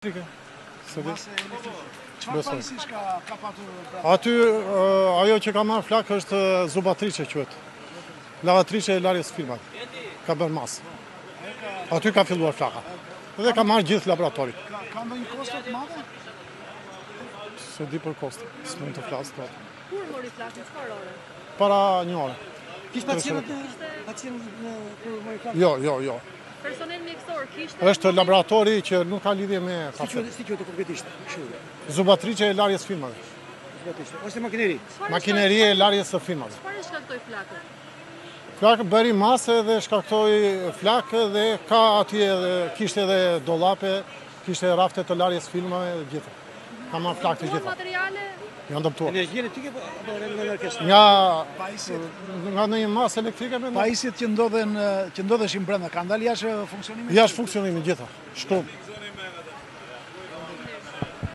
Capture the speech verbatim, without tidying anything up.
Mase elektrike. Çfarë Besoj. pajisjesh ka ka patur prapë? Aty uh, ajo që ka marrë flak është uh, zubatrice quhet. Lavatrice e larjes firmat. Ka bërë masë. Aty ka filluar flaka. Dhe ka marrë gjithë laboratorit. Ka, ka ndonjë kosto të madhe? Se di për koste, s'mund të flas dot. Kur mori flakën, çfarë ore? Para një ore. Kishte pacientët pacientët në kur mori flakë? Jo, jo, jo. Personel mjekësor kishte? Është laboratori që nuk ka lidhje me Si kafe. quhet, si quhet konkretisht? Kështu. Zubatrice e larjes firmave. Zbatisht. Është makineri. Çfarë Makinerie e larjes së firmave. Çfarë shkaktoi flakën? Flakë bëri masë dhe shkaktoi flakë dhe ka atje edhe kishte edhe dollape, kishte rafte të larjes firmave dhe gjithë. Ka marrë flakë të Dëmtuan gjitha. materiale? Janë dëmtuar. Energji elektrike apo apo nga ngarkesë? Nga Pajisjet, nga ndonjë masë elektrike me pajisjet që ndodhen që ndodheshin brenda kanë dalë jashtë funksionimit? jashtë funksionimit gjitha. Shkrum.